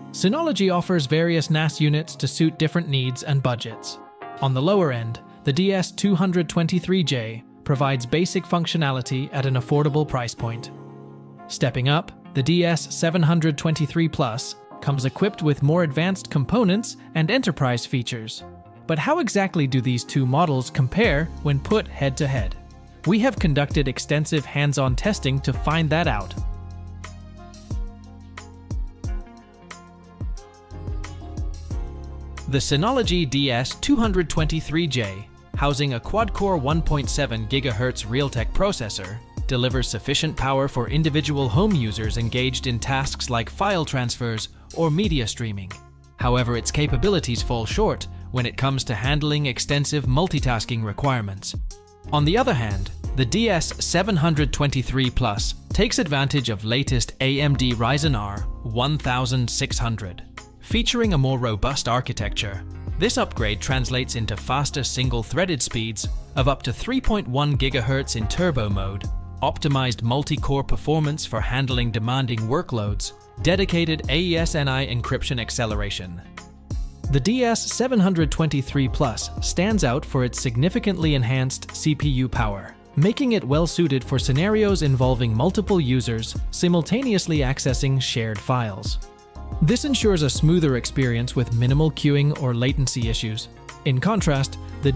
Synology offers various NAS units to suit different needs and budgets. On the lower end, the DS223J provides basic functionality at an affordable price point. Stepping up, the DS723 Plus comes equipped with more advanced components and enterprise features. But how exactly do these two models compare when put head-to-head? We have conducted extensive hands-on testing to find that out. The Synology DS223J, housing a quad-core 1.7 GHz Realtek processor, delivers sufficient power for individual home users engaged in tasks like file transfers or media streaming. However, its capabilities fall short when it comes to handling extensive multitasking requirements. On the other hand, the DS723 Plus takes advantage of latest AMD Ryzen R 1600. Featuring a more robust architecture, this upgrade translates into faster single-threaded speeds of up to 3.1 GHz in turbo mode, optimized multi-core performance for handling demanding workloads, dedicated AES-NI encryption acceleration. The DS723 Plus stands out for its significantly enhanced CPU power, making it well-suited for scenarios involving multiple users simultaneously accessing shared files. This ensures a smoother experience with minimal queuing or latency issues. In contrast, the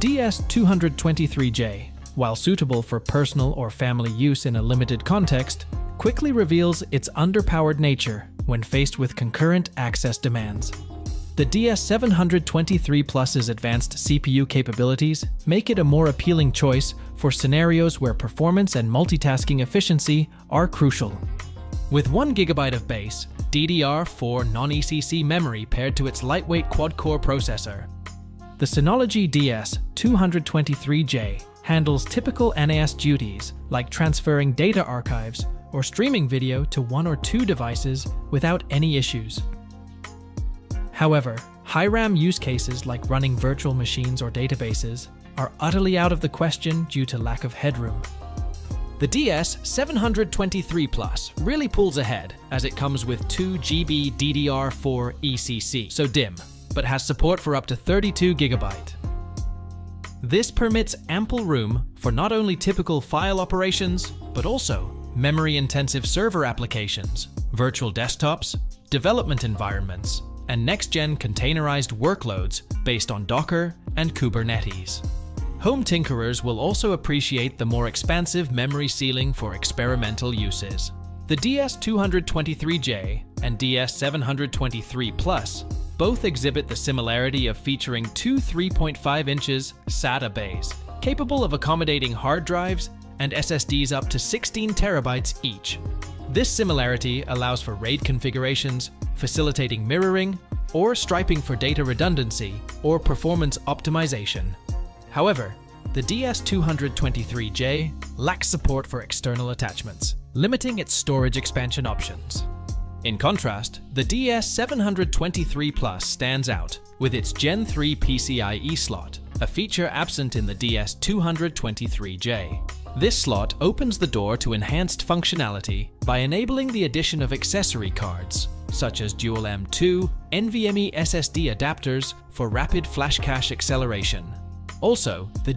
DS223J, while suitable for personal or family use in a limited context, quickly reveals its underpowered nature when faced with concurrent access demands. The DS723 Plus's advanced CPU capabilities make it a more appealing choice for scenarios where performance and multitasking efficiency are crucial. With 1 GB of base, DDR4 non-ECC memory paired to its lightweight quad-core processor, the Synology DS223J handles typical NAS duties like transferring data archives or streaming video to one or two devices without any issues. However, high RAM use cases like running virtual machines or databases are utterly out of the question due to lack of headroom. The DS723 Plus really pulls ahead as it comes with 2 GB DDR4 ECC, so DIMM, but has support for up to 32 GB. This permits ample room for not only typical file operations, but also memory-intensive server applications, virtual desktops, development environments, and next-gen containerized workloads based on Docker and Kubernetes. Home tinkerers will also appreciate the more expansive memory ceiling for experimental uses. The DS223J and DS723 Plus both exhibit the similarity of featuring two 3.5 inches SATA bays, capable of accommodating hard drives and SSDs up to 16 terabytes each. This similarity allows for RAID configurations, facilitating mirroring or striping for data redundancy or performance optimization. However, the DS223J lacks support for external attachments, limiting its storage expansion options. In contrast, the DS723 Plus stands out with its Gen 3 PCIe slot, a feature absent in the DS223J. This slot opens the door to enhanced functionality by enabling the addition of accessory cards, such as dual M2 NVMe SSD adapters for rapid flash cache acceleration. Also, the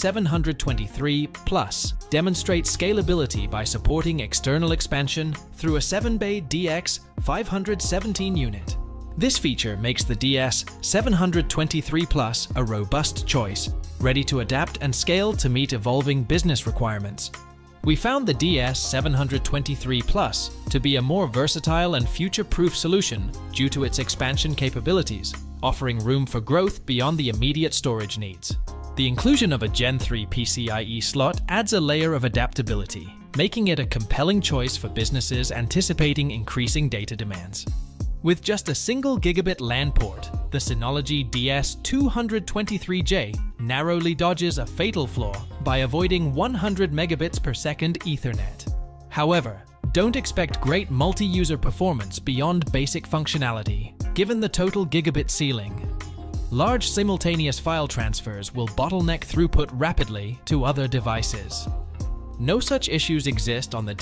DS723 Plus demonstrates scalability by supporting external expansion through a 7-bay DX517 unit. This feature makes the DS723 Plus a robust choice, ready to adapt and scale to meet evolving business requirements. We found the DS723 Plus to be a more versatile and future-proof solution due to its expansion capabilities, offering room for growth beyond the immediate storage needs. The inclusion of a Gen 3 PCIe slot adds a layer of adaptability, making it a compelling choice for businesses anticipating increasing data demands. With just a single gigabit LAN port, the Synology DS223J narrowly dodges a fatal flaw by avoiding 100 megabits per second Ethernet. However, don't expect great multi-user performance beyond basic functionality, given the total gigabit ceiling. Large simultaneous file transfers will bottleneck throughput rapidly to other devices. No such issues exist on the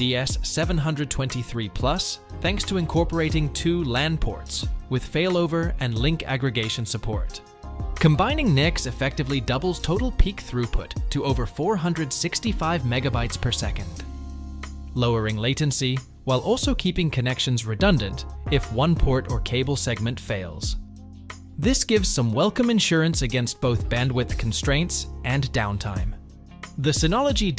DS723 Plus thanks to incorporating 2 LAN ports with failover and link aggregation support. Combining NICs effectively doubles total peak throughput to over 465 megabytes per second, lowering latency while also keeping connections redundant if one port or cable segment fails. This gives some welcome insurance against both bandwidth constraints and downtime. The Synology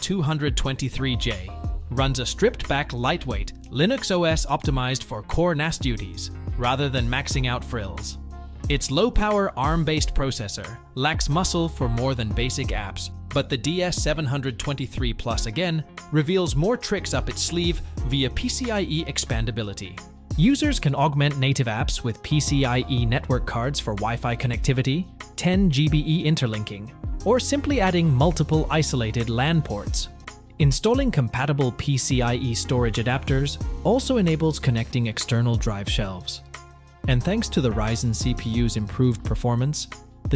DS223J runs a stripped-back, lightweight Linux OS optimized for core NAS duties rather than maxing out frills. Its low-power ARM-based processor lacks muscle for more than basic apps, but the DS723 Plus again reveals more tricks up its sleeve via PCIe expandability. Users can augment native apps with PCIe network cards for Wi-Fi connectivity, 10 GBE interlinking, or simply adding multiple isolated LAN ports. Installing compatible PCIe storage adapters also enables connecting external drive shelves. And thanks to the Ryzen CPU's improved performance, the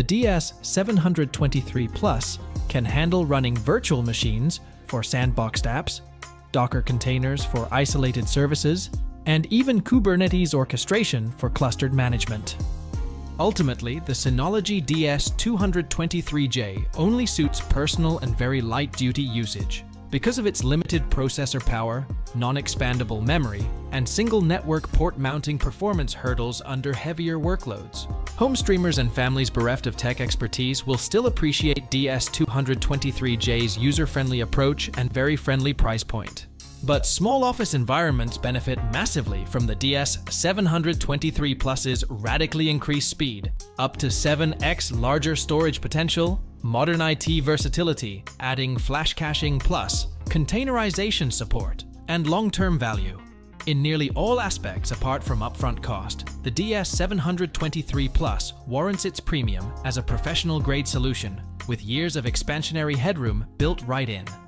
DS723 Plus can handle running virtual machines for sandboxed apps, Docker containers for isolated services, and even Kubernetes orchestration for clustered management. Ultimately, the Synology DS223J only suits personal and very light-duty usage because of its limited processor power, non-expandable memory, and single network port mounting performance hurdles under heavier workloads. Home streamers and families bereft of tech expertise will still appreciate DS223J's user-friendly approach and very friendly price point. But small office environments benefit massively from the DS723 Plus's radically increased speed, up to 7x larger storage potential, modern IT versatility, adding flash caching plus, containerization support, and long-term value. In nearly all aspects apart from upfront cost, the DS723 Plus warrants its premium as a professional-grade solution with years of expansionary headroom built right in.